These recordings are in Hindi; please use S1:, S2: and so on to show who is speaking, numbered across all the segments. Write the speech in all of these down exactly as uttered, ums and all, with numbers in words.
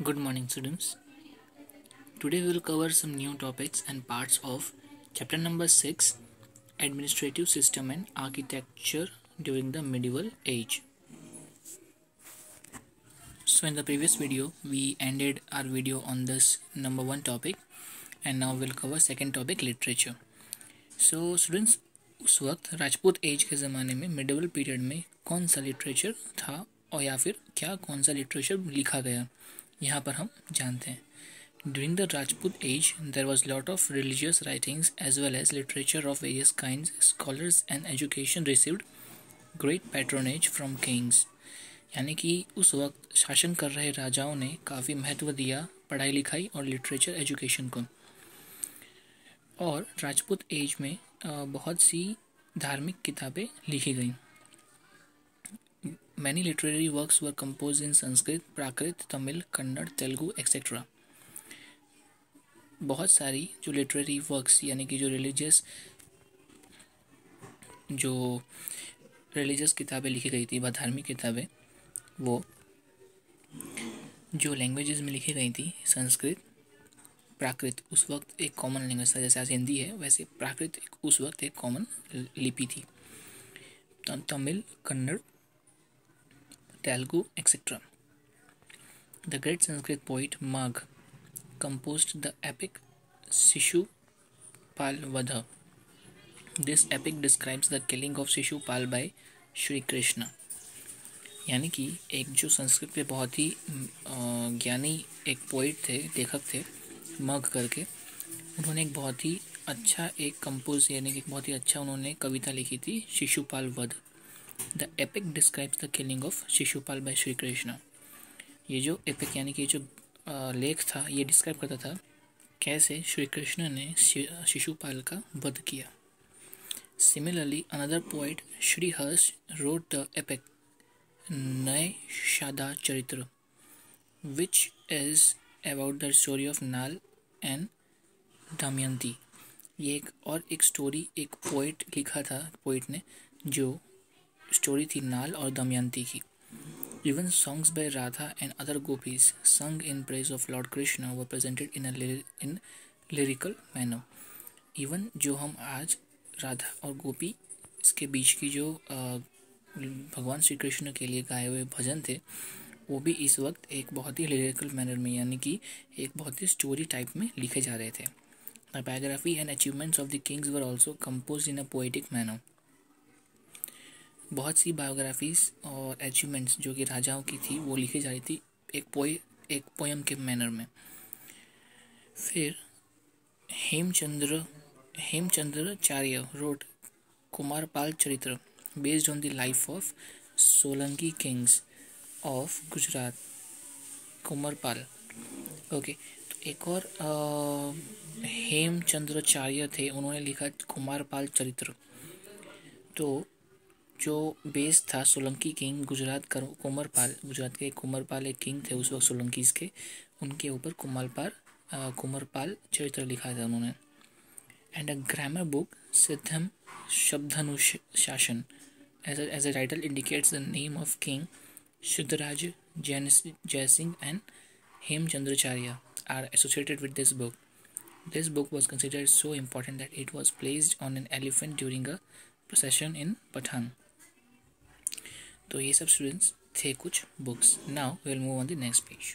S1: Good morning, students. Today we will cover some new topics and parts of chapter number six, Administrative System and Architecture during the Medieval Age. So in the previous video, we ended our video on this number one topic and now we'll cover second topic, literature. So students, उस वक्त राजपूत एज के ज़माने में मिडिवल पीरियड में कौन सा लिटरेचर था और या फिर क्या कौन सा लिटरेचर लिखा गया, यहाँ पर हम जानते हैं. During the Rajput age, there was lot of religious writings as well as literature of various kinds. Scholars and education received great patronage from kings. यानी कि उस वक्त शासन कर रहे राजाओं ने काफ़ी महत्व दिया पढ़ाई लिखाई और लिटरेचर एजुकेशन को. और राजपूत एज में बहुत सी धार्मिक किताबें लिखी गईं. Many literary works were composed in Sanskrit, Prakrit, Tamil, Kannada, Telugu etcetera. बहुत सारी जो लिटरेरी वर्क्स यानी कि जो रिलीजियस जो रिलीजियस किताबें लिखी गई थी, वह धार्मिक किताबें, वो जो लैंग्वेजेस में लिखी गई थी, संस्कृत, प्राकृत उस वक्त एक कॉमन लैंग्वेज था. जैसे आज हिंदी है वैसे प्राकृत उस वक्त एक कॉमन लिपि थी. Tamil, Kannada, Telugu etcetera. The great Sanskrit poet Magha composed the epic Shishupal Vadha. This epic describes the killing of Shishupal by Shri Krishna. यानी कि एक जो संस्कृत पे बहुत ही ज्ञानी एक पोइट थे, लेखक थे, मग करके, उन्होंने एक बहुत ही अच्छा एक कंपोज यानी कि बहुत ही अच्छा उन्होंने कविता लिखी थी, Shishupal Vadh. The epic describes the killing of Shishupal by Shri Krishna. ये जो एपिक यानी कि जो लेख था ये डिस्क्राइब करता था कैसे श्री कृष्ण ने शिशुपाल का वध किया. Similarly another poet Shri Harsha wrote the epic Naishadha Charita which is about the story of Nal and Damayanti. ये एक और एक स्टोरी एक पोइट लिखा था पोइट ने, जो स्टोरी थी नाल और दमयंती की. Even songs by Radha and other gopis sung in praise of Lord Krishna were presented in a in lyrical manner. Even जो हम आज राधा और गोपी इसके बीच की जो भगवान श्री कृष्ण के लिए गाए हुए भजन थे, वो भी इस वक्त एक बहुत ही लिरिकल मैनर में यानी कि एक बहुत ही स्टोरी टाइप में लिखे जा रहे थे. The biography and achievements of the kings were also composed in a poetic manner. बहुत सी बायोग्राफीज और अचीवमेंट्स जो कि राजाओं की थी वो लिखी जा रही थी एक पोए एक पोयम के मैनर में. फिर Hemchandra Hemchandracharya wrote Kumarpal Charit based on the life of Solanki kings of Gujarat. Kumarpal okay. तो एक और हेमचंद्राचार्य थे, उन्होंने लिखा कुमारपाल चरित्र. तो जो बेस था सोलंकी किंग गुजरात का कुमारपाल, गुजरात के कुमारपाल एक किंग थे उस वक्त सोलंकीज के, उनके ऊपर कुमारपाल कुमारपाल चरित्र लिखा था उन्होंने. And a grammar book Siddham Shabdanushasan as a title indicates the name of king Siddharaj Jaysingh and Hemchandracharya are associated with this book. This book was considered so important that it was placed on an elephant during a procession in Pathan. तो ये सब स्टूडेंट्स थे कुछ books. Now we will move on the next page.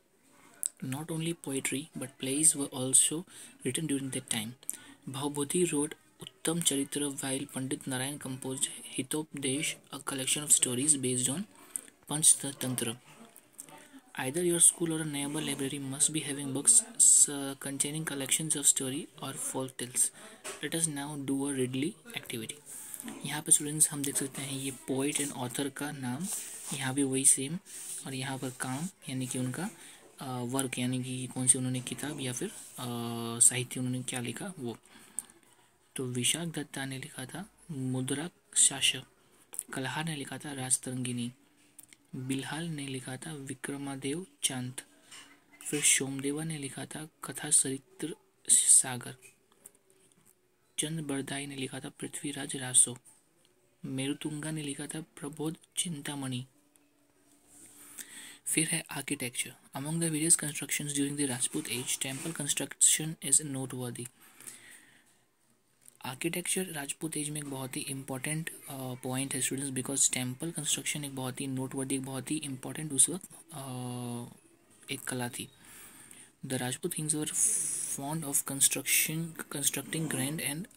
S1: Not only poetry but plays were also written during that time. Bhavabhuti wrote Uttam Charit while Pandit Narayan composed Hitopadesha, a collection of stories based on Panchatantra. Either your school or a neighbor library must be having books uh, containing collections of story or folk tales. Let us now do a readly activity. यहाँ पे स्टूडेंट्स हम देख सकते हैं ये पोइट एंड ऑथर का नाम, यहाँ भी वही सेम, और यहाँ पर काम यानी कि उनका वर्क यानी कि कौन सी उन्होंने किताब या फिर साहित्य उन्होंने क्या लिखा वो. तो विशाख दत्ता ने लिखा था मुद्राक्षाश, कल्हार ने लिखा था राजतरंगिनी, बिल्हाल ने लिखा था विक्रमादेव चांद, फिर सोमदेवा ने लिखा था कथा सरित्र सागर, चंद्र बरदाई ने लिखा था पृथ्वीराज रासो, मेरुतुंगा ने लिखा था प्रबोध चिंतामणि, फिर है architecture. Among the various constructions during the Rajput age, temple construction is noteworthy. Architecture Rajput age में एक बहुत ही इंपॉर्टेंट पॉइंट है स्टूडेंट्स, बिकॉज टेम्पल कंस्ट्रक्शन एक बहुत ही नोटवर्दी, एक बहुत ही इंपॉर्टेंट उस वक्त uh, एक कला थी। The Rajput kings were fond of construction constructing grand and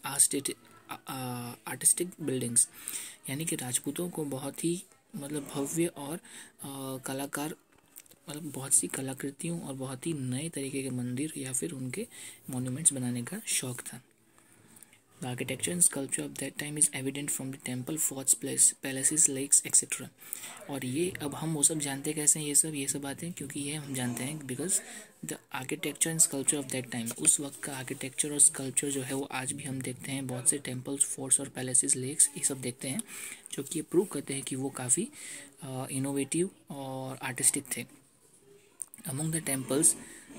S1: artistic buildings, यानी कि राजपूतों को बहुत ही मतलब भव्य और uh, कलाकार मतलब बहुत सी कलाकृतियों और बहुत ही नए तरीके के मंदिर या फिर उनके मॉन्यूमेंट्स बनाने का शौक था। The architecture and sculpture of that time is evident from the temple, forts, palaces, lakes, et cetera. और ये अब हम वो सब जानते कैसे हैं, ये सब ये सब बातें, क्योंकि ये हम जानते हैं because the architecture and sculpture of that time, उस वक्त का आर्किटेक्चर और स्कल्पचर जो है वो आज भी हम देखते हैं। बहुत से टेम्पल्स, फोर्ट्स और पैलेसेस, लेक्स ये सब देखते हैं, जो कि ये प्रूव करते हैं कि वो काफ़ी इनोवेटिव और आर्टिस्टिक थे। अमंग द टेम्पल्स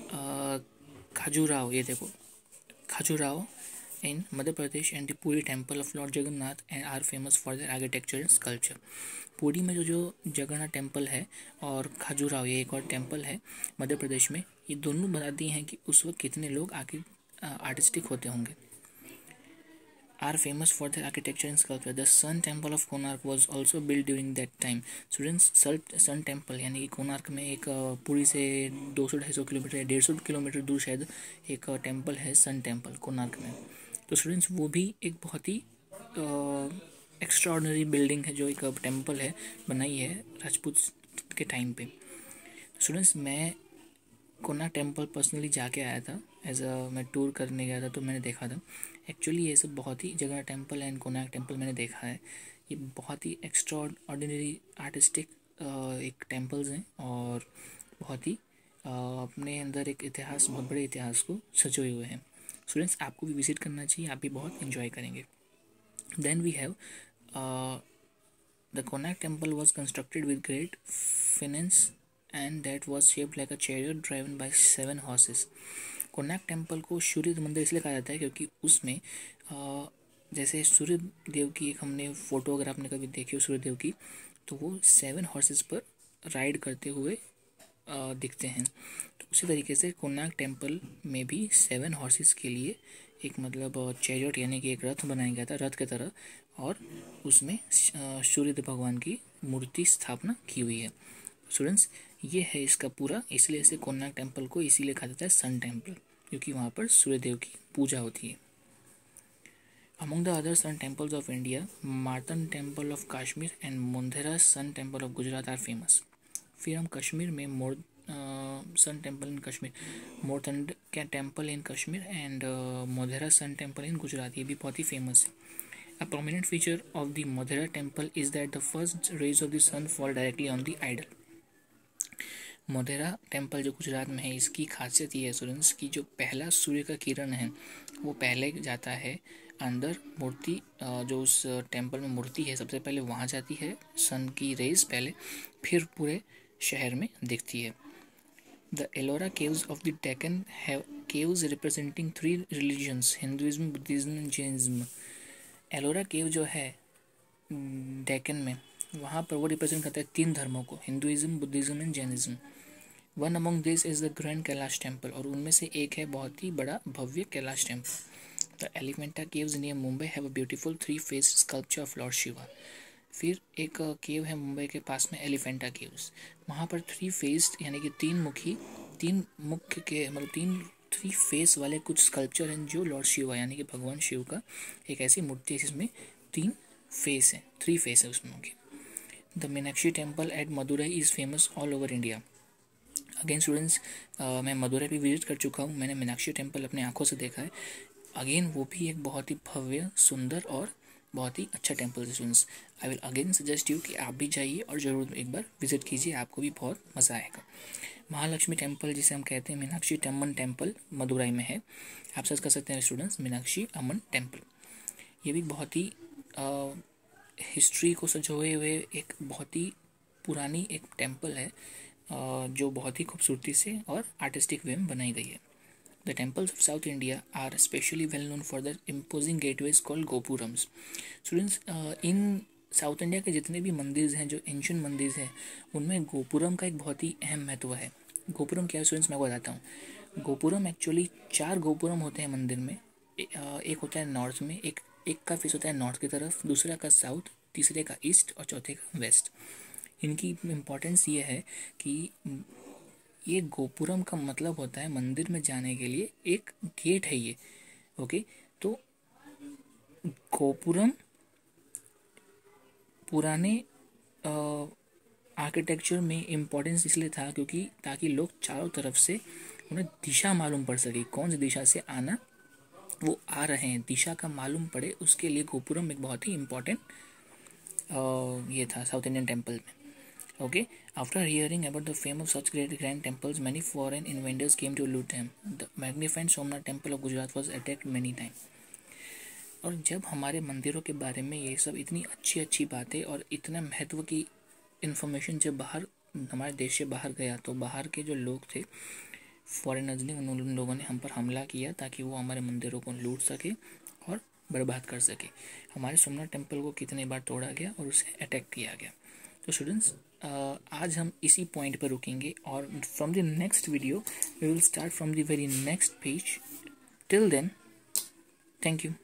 S1: खजुराहो, ये देखो Khajuraho in Madhya Pradesh and the Puri temple of Lord Jagannath and are famous for their architecture and sculpture. Puri में जो जो जगन्नाथ टेम्पल है और खजुराहो ये एक और टेम्पल है मध्य प्रदेश में, ये दोनों बताती हैं कि उस वक्त कितने लोग आर्टिस्टिक होते होंगे। Are famous for their architecture and sculpture. The Sun Temple of Konark was also built during that time. Students, sun temple यानी कि कोणार्क में एक पुरी से दो सौ ढाई सौ किलोमीटर या डेढ़ सौ किलोमीटर दूर शायद एक टेम्पल है सन टेम्पल कोणार्क में। तो स्टूडेंट्स वो भी एक बहुत ही एक्स्ट्राऑर्डिनरी बिल्डिंग है जो एक टेम्पल है बनाई है राजपूत के टाइम पे। स्टूडेंट्स मैं कोणार्क टेम्पल पर्सनली जाके आया था, एज अ मैं टूर करने गया था तो मैंने देखा था। एक्चुअली ये सब बहुत ही Jagannath temple and Konark temple मैंने देखा है, ये बहुत ही एक्स्ट्राऑर्डिनरी आर्टिस्टिक एक टेम्पल्स हैं और बहुत ही अपने अंदर एक इतिहास, बहुत बड़े इतिहास को सजोए हुए हैं। स्टूडेंट्स आपको भी विजिट करना चाहिए, आप भी बहुत एंजॉय करेंगे। Then we have the Konark temple was constructed with great finesse and that was shaped like a chariot driven by seven horses. Konark temple को सूर्य मंदिर इसलिए कहा जाता है क्योंकि उसमें uh, जैसे सूर्य देव की एक हमने फोटो अगर आपने कभी देखी हो सूर्य देव की, तो वो सेवन हॉर्सेस पर राइड करते हुए दिखते हैं। तो उसी तरीके से कोणार्क टेम्पल में भी सेवन हॉर्सेस के लिए एक मतलब चैरियट यानी कि एक रथ बनाया गया था, रथ की तरह, और उसमें सूर्यदेव भगवान की मूर्ति स्थापना की हुई है। स्टूडेंट्स ये है इसका पूरा, इसलिए इसे कोणार्क टेम्पल को इसीलिए कहा जाता है सन टेम्पल, क्योंकि वहाँ पर सूर्यदेव की पूजा होती है। Among the other sun temples of India, Martand temple of Kashmir and Modhera sun temple of Gujarat are famous. फिर हम कश्मीर में मोर सन टेम्पल इन कश्मीर, मोरतंड का temple in Kashmir and Modhera sun temple in Gujarat, ये भी बहुत ही फेमस है। A prominent feature of the Modhera temple is that the first rays of the sun fall directly on the idol. Modhera temple जो गुजरात में है, इसकी खासियत ये है स्टूडेंट्स की जो पहला सूर्य का किरण है वो पहले जाता है अंदर मूर्ति, जो उस टेम्पल में मूर्ति है सबसे पहले वहाँ जाती है, सन की रेज पहले, फिर पूरे शहर में दिखती है। The Ellora caves of the Deccan have caves representing three religions, Hinduism, Buddhism and Jainism. Ellora cave जो है डेक्कन में, वहाँ पर वो रिप्रेजेंट करता है तीन धर्मों को, Hinduism, Buddhism and Jainism. One among this is the grand Kailash temple, और उनमें से एक है बहुत ही बड़ा भव्य Kailash temple. The Elephanta caves near Mumbai have a beautiful three face sculpture of lord Shiva. फिर एक केव है मुंबई के पास में एलिफेंटा केव्स, वहाँ पर थ्री फेस्ड यानी कि तीन मुखी तीन मुख्य के मतलब तीन थ्री फेस वाले कुछ स्कल्पचर हैं जो लॉर्ड शिवा यानी कि भगवान शिव का एक ऐसी मूर्ति है जिसमें तीन फेस है, थ्री फेस है उसमें मुख्य। The Meenakshi temple at Madurai is famous all over India. Again students मैं मदुरई भी विजिट कर चुका हूँ, मैंने मीनाक्षी टेम्पल अपने आँखों से देखा है। अगेन वो भी एक बहुत ही भव्य, सुंदर और बहुत ही अच्छा टेम्पल है students. I will again suggest you कि आप भी जाइए और ज़रूर एक बार विजिट कीजिए, आपको भी बहुत मज़ा आएगा। महालक्ष्मी टेम्पल जिसे हम कहते हैं मीनाक्षी अम्मन टेम्पल मदुरई में है, आप सर्च कर सकते हैं स्टूडेंट्स मीनाक्षी अम्मन टेम्पल। ये भी बहुत ही हिस्ट्री को सजोए हुए एक बहुत ही पुरानी एक टेम्पल है आ, जो बहुत ही खूबसूरती से और आर्टिस्टिक वे में बनाई गई है। The temples of South India are especially well known for their imposing gateways called gopurams. Students, uh, in south India के जितने भी मंदिर हैं, जो एंशियंट मंदिर हैं, उनमें गोपुरम का एक बहुत ही अहम महत्व है। गोपुरम क्या है स्टूडेंट्स, मैं बताता हूँ। गोपुरम एक्चुअली चार गोपुरम होते हैं मंदिर में। एक होता है नॉर्थ में, एक एक का फेस होता है नॉर्थ की तरफ, दूसरा का साउथ, तीसरे का ईस्ट और चौथे का वेस्ट। इनकी इम्पोर्टेंस ये है कि ये गोपुरम का मतलब होता है मंदिर में जाने के लिए एक गेट है ये। ओके, तो गोपुरम पुराने आर्किटेक्चर में इम्पोर्टेंस इसलिए था क्योंकि ताकि लोग चारों तरफ से उन्हें दिशा मालूम पड़ सके, कौन सी दिशा से आना वो आ रहे हैं, दिशा का मालूम पड़े, उसके लिए गोपुरम एक बहुत ही इम्पोर्टेंट ये था साउथ इंडियन टेम्पल में। Okay, after hearing about the fame of such great grand temples, many foreign invaders came to loot them. The magnificent Somnath Temple of Gujarat was attacked many times. और जब हमारे मंदिरों के बारे में ये सब इतनी अच्छी अच्छी बातें और इतना महत्व की इन्फॉर्मेशन जब बाहर हमारे देश से बाहर गया, तो बाहर के जो लोग थे फॉरेनर्स ने, उन लोगों ने हम पर हमला किया ताकि वो हमारे मंदिरों को लूट सके और बर्बाद कर सके। हमारे सोमनाथ टेम्पल को कितने बार तोड़ा गया और उसे अटैक किया गया। तो स्टूडेंट्स, आज हम इसी पॉइंट पर रुकेंगे और from the next video we will start from the very next page. Till then, thank you.